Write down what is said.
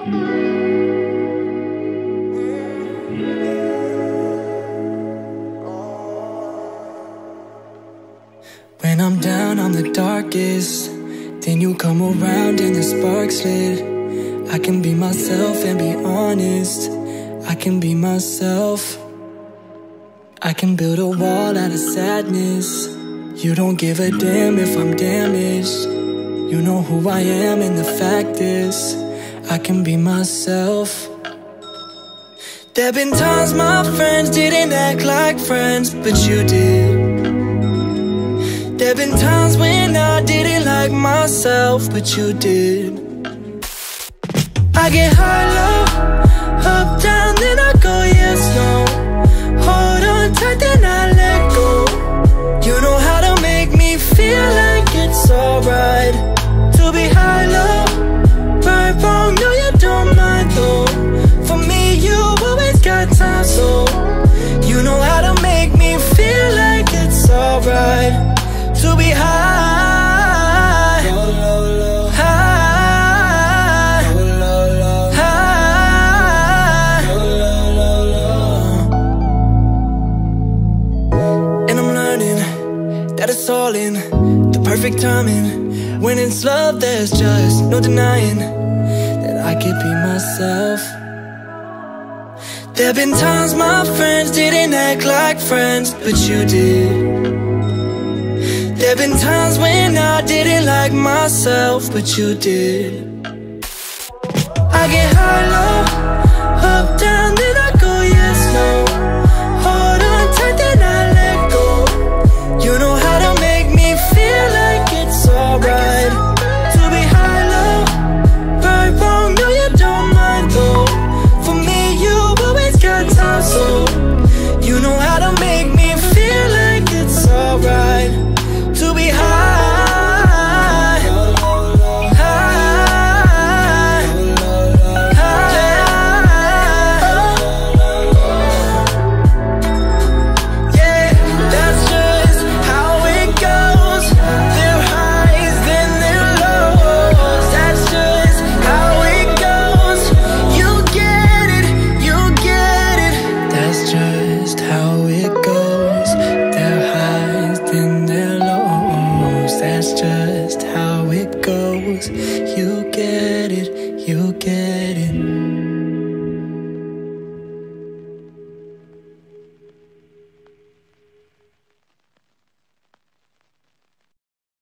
When I'm down, I'm the darkest. Then you come around and the spark's lit. I can be myself and be honest. I can be myself. I can build a wall out of sadness. You don't give a damn if I'm damaged. You know who I am and the fact is I can be myself. There've been times my friends didn't act like friends, but you did. There've been times when I didn't like myself, but you did. I get high, low, up, down, then I go yes, no. Hold on tight, then I let go. You know how to make me feel like it's alright to be high, low, right, wrong, no you don't mind though. For me, you always got time, so you know how to make me feel like it's alright to be high, low, low, low, high, low, low, low, high, low, low, low, low. And I'm learning that it's all in the perfect timing. When it's love, there's just no denying that I could be myself. There've been times my friends didn't act like friends, but you did. There've been times when I didn't like myself, but you did. I get high, low, up, down, then I go yes, no. Hold on tight, then I let go. You know how to make me feel like it's alright to be high, low, right, wrong, no you don't mind though. For me, you always got time, so you know how to make me feel like it's alright to be high, high, yeah, that's just how it goes. There are highs, then there are lows. That's just how it goes. You get it, you get it. That's just how it goes. There are highs, then there are lows. That's just how it goes.